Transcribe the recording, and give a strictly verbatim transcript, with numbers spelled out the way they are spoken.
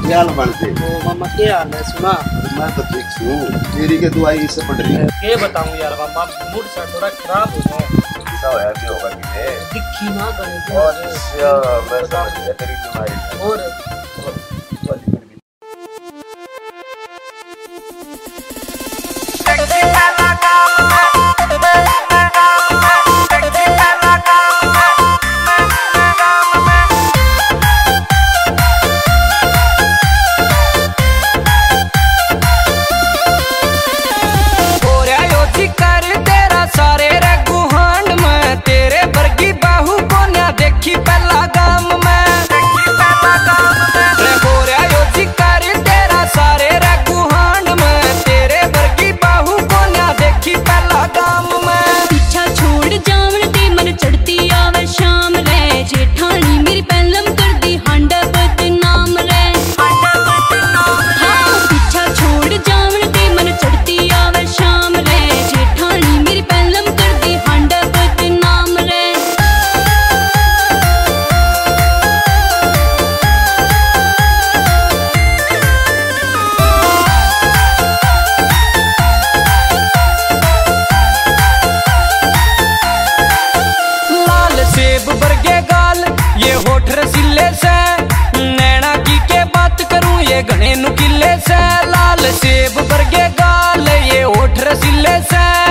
क्या हाल बनते? ओ मामा क्या हाल है? सुना मैं तो ठीक हूँ। तेरी के दुआई इससे पड़ रही है। क्या बताऊँ यार मामा, मूड सा थोड़ा खराब हो गया। ऐसा होया भी होगा कि दिखी ना गले और मैं समझ गया तेरी बीमारी। और घने नुकीले से लाल सेब बरगे गाल ये होठ रसीले से